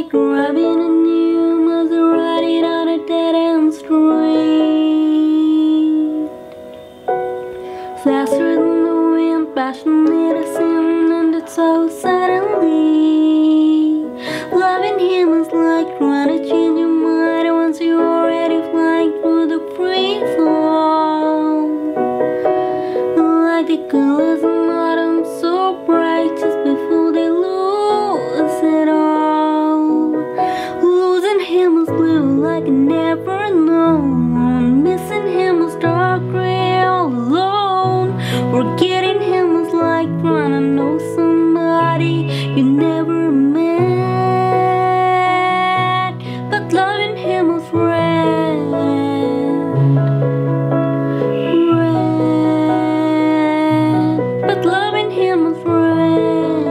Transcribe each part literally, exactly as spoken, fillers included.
like driving a new Maserati down a dead-end street. Faster than the wind, passionate as sin, and it's so suddenly. Loving him is like trying to change your mind once you're already flying through the free fall. Like the colors in autumn, so bright just before they lose it all. Losing him is blue like I never known. Missing him is dark gray all alone. Forgetting him is like trying to know somebody you never met. But loving him is red. But loving him is red,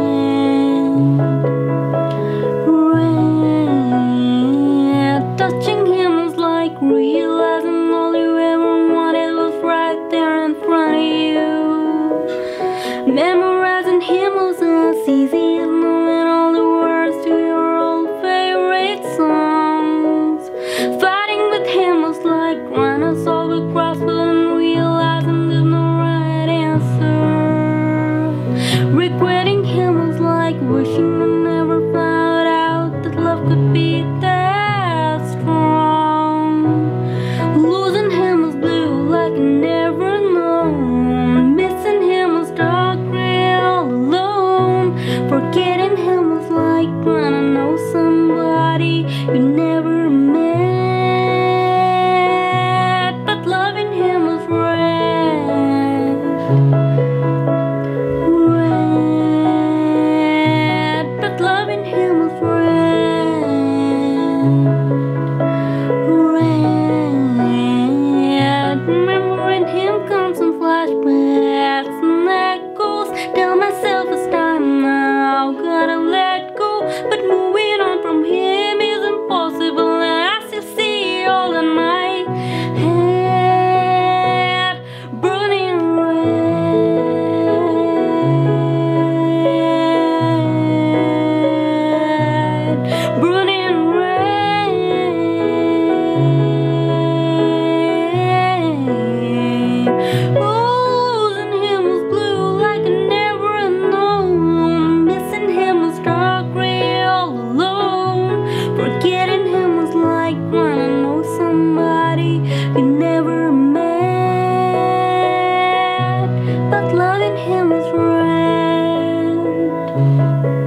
red. Touching him is like realizing all you ever wanted was right there in front of you. Memorizing him was as easy as knowing all the words to your old favorite songs. Fighting with him was like trying to solve a crossword and realizing there's no right answer. Regretting him was like wishing I never found out that love could be that strong. Losing him was blue like I never known. Missing him was dark gray all alone. Forgetting him was like trying to know somebody you never met. But loving him was red. Red, but loving him was red. Red, remembering him comes in flashbacks and echoes. Tell myself it's time now, gotta let go. But moving on from him is impossible, and I still see all in my head, burning red, burning red. Losing him was blue like I never known. Missing him was dark gray all alone. Forgetting him was like trying to know somebody you never met. But loving him was red.